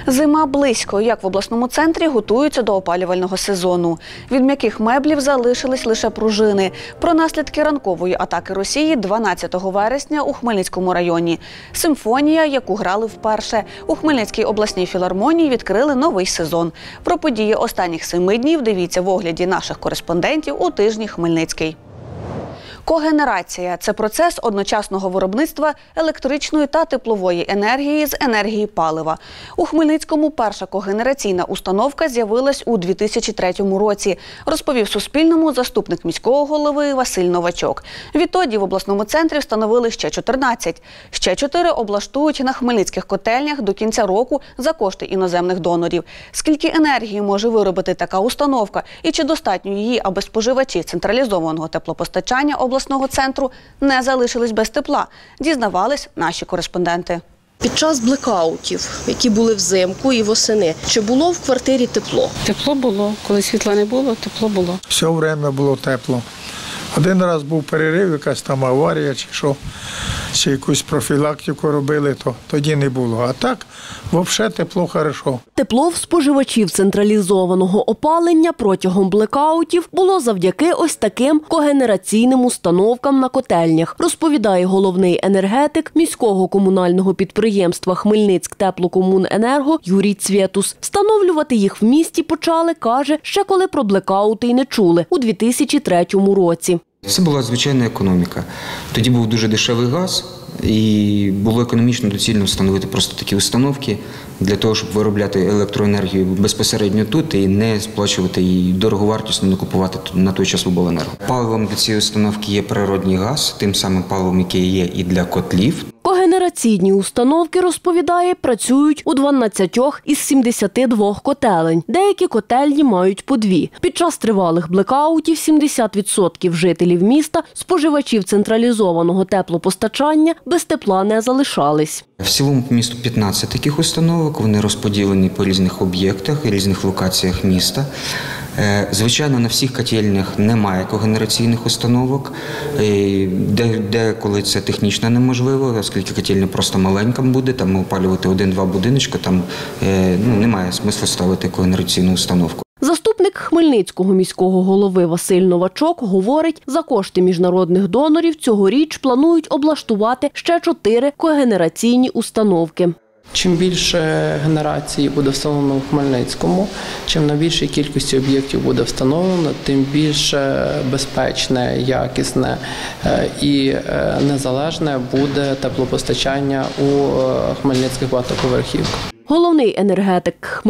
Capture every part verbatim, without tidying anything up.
Зима близько. Як в обласному центрі готуються до опалювального сезону. Від м'яких меблів залишились лише пружини. Про наслідки ранкової атаки Росії дванадцятого вересня у Хмельницькому районі. Симфонія, яку грали вперше. У Хмельницькій обласній філармонії відкрили новий сезон. Про події останніх семи днів дивіться в огляді наших кореспондентів у тижні Хмельницький. Когенерація – це процес одночасного виробництва електричної та теплової енергії з енергії палива. У Хмельницькому перша когенераційна установка з'явилась у дві тисячі третьому році, розповів Суспільному заступник міського голови Василь Новачок. Відтоді в обласному центрі встановили ще чотирнадцять. Ще чотири облаштують на хмельницьких котельнях до кінця року за кошти іноземних донорів. Скільки енергії може виробити така установка і чи достатньо її, аби споживачі централізованого теплопостачання обласного центру не залишились без тепла, дізнавались наші кореспонденти. Під час блекаутів, які були взимку і восени, чи було в квартирі тепло? Тепло було. Коли світла не було, тепло було. Все время було тепло. Один раз був перерив, якась там аварія чи що, чи якусь профілактику робили, то тоді не було. А так, взагалі тепло хорошо. Тепло в споживачів централізованого опалення протягом блекаутів було завдяки ось таким когенераційним установкам на котельнях, розповідає головний енергетик міського комунального підприємства «Хмельницьктеплокомуненерго» Юрій Цвєтус. Встановлювати їх в місті почали, каже, ще коли про блекаути й не чули, у дві тисячі третьому році. Це була звичайна економіка. Тоді був дуже дешевий газ, і було економічно доцільно встановити просто такі установки для того, щоб виробляти електроенергію безпосередньо тут і не сплачувати її дороговартісно, не купувати на той час обленерго. Паливом для цієї установки є природній газ, тим самим паливом, яке є і для котлів. Когенераційні установки, розповідає, працюють у дванадцятьох із сімдесяти двох котелень. Деякі котельні мають по дві. Під час тривалих блекаутів сімдесят відсотків жителів міста, споживачів централізованого теплопостачання, без тепла не залишались. В цілому по місту п'ятнадцять таких установок, вони розподілені по різних об'єктах, різних локаціях міста. Звичайно, на всіх котельнях немає когенераційних установок, деколи це технічно неможливо, оскільки котельня просто маленька буде, там опалювати один-два будиночки, там ну, немає смислу ставити когенераційну установку. Заступник Хмельницького міського голови Василь Новачок говорить, за кошти міжнародних донорів цьогоріч планують облаштувати ще чотири когенераційні установки. Чим більше генерації буде встановлено в Хмельницькому, чим на більшій кількості об'єктів буде встановлено, тим більше безпечне, якісне і незалежне буде теплопостачання у хмельницьких багатоповерхівках. Головний енергетик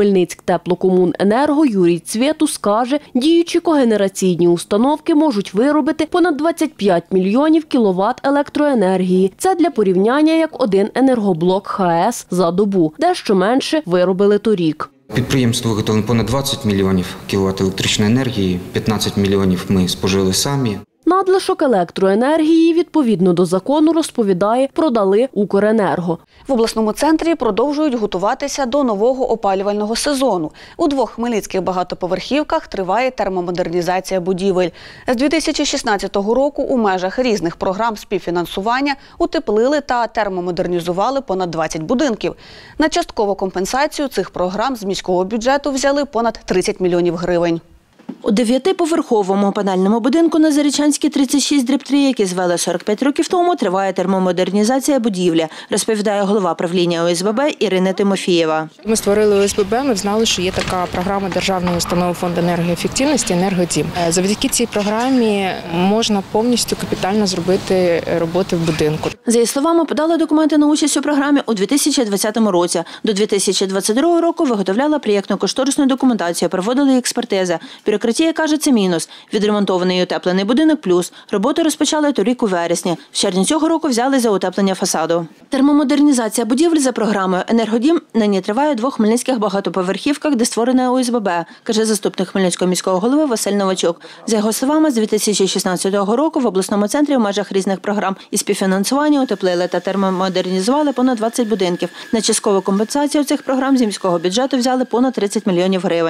Хмельницьктеплокомуненерго Юрій Цвєтус каже, діючі когенераційні установки можуть виробити понад двадцять п'ять мільйонів кіловат електроенергії. Це для порівняння як один енергоблок ХАЕС за добу, дещо менше виробили торік. Підприємство виготовлено понад двадцять мільйонів кіловат електричної енергії, п'ятнадцять мільйонів ми спожили самі. Надлишок електроенергії, відповідно до закону, розповідає, продали Укренерго. В обласному центрі продовжують готуватися до нового опалювального сезону. У двох хмельницьких багатоповерхівках триває термомодернізація будівель. З дві тисячі шістнадцятого року у межах різних програм співфінансування утеплили та термомодернізували понад двадцять будинків. На часткову компенсацію цих програм з міського бюджету взяли понад тридцять мільйонів гривень. У дев'ятиповерховому панельному будинку на Зарічанській тридцять шість дріб три, який звели сорок п'ять років тому, триває термомодернізація будівлі, розповідає голова правління О С Б Б Ірина Тимофієва. Ми створили О С Б Б, ми знали, що є така програма Державної установи фонду енергоефективності «Енергодім». Завдяки цій програмі можна повністю капітально зробити роботи в будинку. За її словами, подали документи на участь у програмі у дві тисячі двадцятому році. До дві тисячі двадцять другого року виготовляла проєктно-кошторисну документацію, проводили експертизи. Бюрократія, каже, це мінус. Відремонтований і утеплений будинок – плюс. Роботи розпочали торік у вересні. В червні цього року взяли за утеплення фасаду. Термомодернізація будівель за програмою «Енергодім» нині триває у двох хмельницьких багатоповерхівках, де створена О С Б Б, каже заступник Хмельницького міського голови Василь Новачок. За його словами, з дві тисячі шістнадцятого року в обласному центрі в межах різних програм і співфінансування утеплили та термомодернізували понад двадцять будинків. На часткову компенсацію цих програм з міського бюджету взяли понад тридцять мільйонів гривень.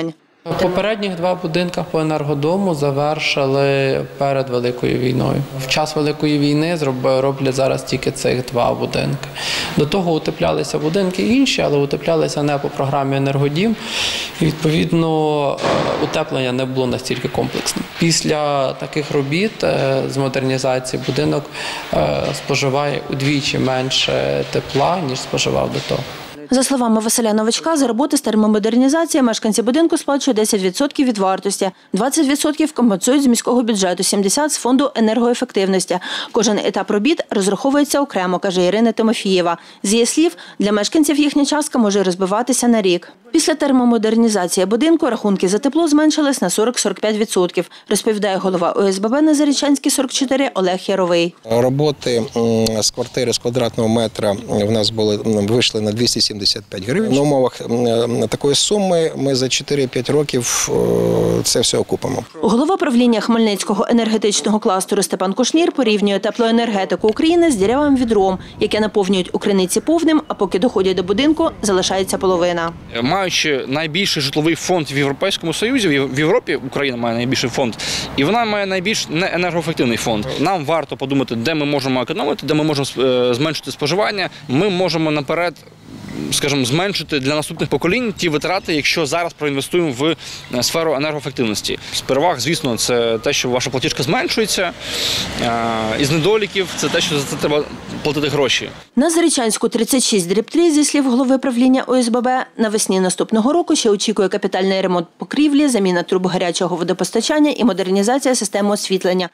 Попередніх два будинки по енергодому завершили перед Великою війною. В час Великої війни роблять зараз тільки цих два будинки. До того утеплялися будинки інші, але утеплялися не по програмі «Енергодім». І, відповідно, утеплення не було настільки комплексним. Після таких робіт з модернізації будинок споживає удвічі менше тепла, ніж споживав до того. За словами Василя Новачка, за роботи з термомодернізації мешканці будинку сплачують десять відсотків від вартості, двадцять відсотків компенсують з міського бюджету, сімдесят відсотків – з фонду енергоефективності. Кожен етап робіт розраховується окремо, каже Ірина Тимофієва. З її слів, для мешканців їхня частка може розбиватися на рік. Після термомодернізації будинку рахунки за тепло зменшились на сорок - сорок п'ять відсотків, розповідає голова О С Б Б на Зарічанській, сорок чотири Олег Яровий. Роботи з квартири з квадратного метра в нас були, вийшли на двісті сімдесят п'ять гривень. На умовах такої суми ми за чотири-п'ять років це все окупимо. Голова правління Хмельницького енергетичного кластеру Степан Кушнір порівнює теплоенергетику України з дірявим відром, яке наповнюють у криниці повним, а поки доходять до будинку, залишається половина. Маючи найбільший житловий фонд в Європейському Союзі, в Європі Україна має найбільший фонд, і вона має найбільш енергоефективний фонд. Нам варто подумати, де ми можемо економити, де ми можемо зменшити споживання. Ми можемо наперед, скажімо, зменшити для наступних поколінь ті витрати, якщо зараз проінвестуємо в сферу енергоефективності. З переваг, звісно, це те, що ваша платіжка зменшується, із недоліків це те, що за це треба платити гроші. На Зарічанську тридцять шість дріб три, зі слів голови правління О С Б Б, навесні наступного року ще очікує капітальний ремонт покрівлі, заміна труб гарячого водопостачання і модернізація системи освітлення.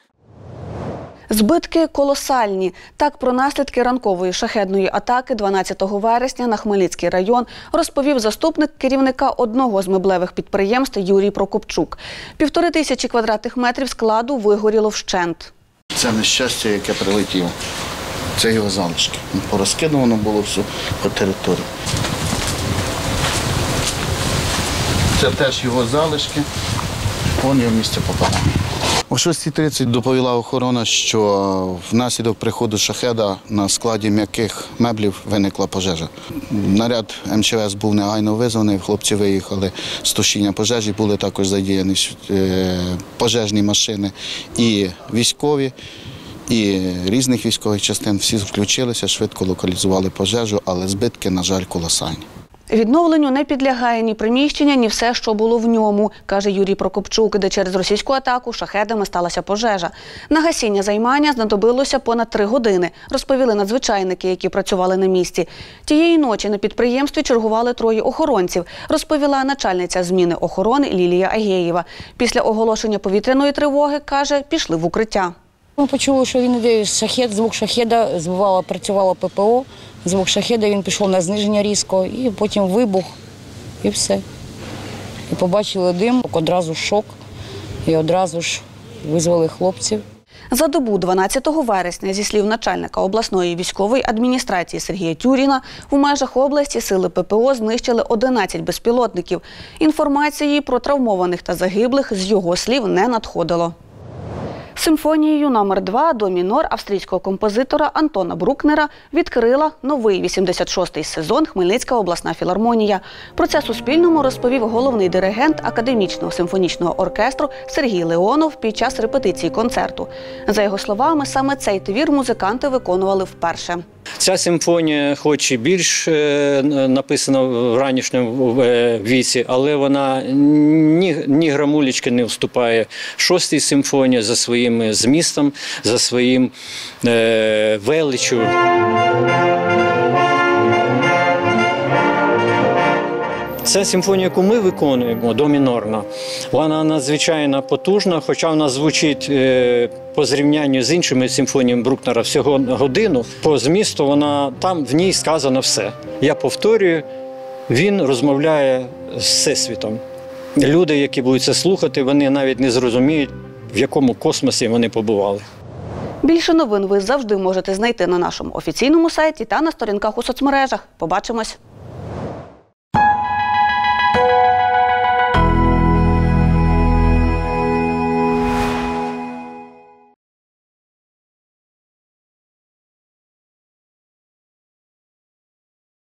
Збитки колосальні. Так про наслідки ранкової шахедної атаки дванадцятого вересня на Хмельницький район розповів заступник керівника одного з меблевих підприємств Юрій Прокопчук. Півтори тисячі квадратних метрів складу вигоріло вщент. Це нещастя, яке прилетіло. Це його залишки. Порозкидувано було все по території. Це теж його залишки. Вон його місце попадання. О шостій тридцять доповіла охорона, що внаслідок приходу шахеда на складі м'яких меблів виникла пожежа. Наряд М Ч В був негайно визваний, хлопці виїхали з тушіння пожежі, були також задіяні пожежні машини і військові, і різних військових частин. Всі включилися, швидко локалізували пожежу, але збитки, на жаль, колосальні. Відновленню не підлягає ні приміщення, ні все, що було в ньому, каже Юрій Прокопчук, де через російську атаку шахедами сталася пожежа. На гасіння займання знадобилося понад три години, розповіли надзвичайники, які працювали на місці. Тієї ночі на підприємстві чергували троє охоронців, розповіла начальниця зміни охорони Лілія Агєєва. Після оголошення повітряної тривоги, каже, пішли в укриття. Ми почули, що він йде шахед, звук шахеда, збивало, працювало П П О, звук шахеда, він пішов на зниження різко, і потім вибух, і все. І побачили дим, одразу шок, і одразу ж визвали хлопців. За добу дванадцятого вересня, зі слів начальника обласної військової адміністрації Сергія Тюріна, у межах області сили П П О знищили одинадцять безпілотників. Інформації про травмованих та загиблих з його слів не надходило. Симфонією номер два до мінор австрійського композитора Антона Брукнера відкрила новий вісімдесят шостий сезон Хмельницька обласна філармонія. Про це Суспільному розповів головний диригент Академічного симфонічного оркестру Сергій Леонов під час репетиції концерту. За його словами, саме цей твір музиканти виконували вперше. Ця симфонія, хоч і більш написана в ранішньому віці, але вона ні, ні грамулечки не вступає в шостій симфонії за своїм змістом, за своїм е, величчю. Ця симфонія, яку ми виконуємо, до мінорна, вона надзвичайно потужна, хоча вона звучить по зрівнянню з іншими симфоніями Брукнера всього годину. По змісту вона, там в ній сказано все. Я повторюю, він розмовляє з Всесвітом. Люди, які будуть це слухати, вони навіть не зрозуміють, в якому космосі вони побували. Більше новин ви завжди можете знайти на нашому офіційному сайті та на сторінках у соцмережах. Побачимось!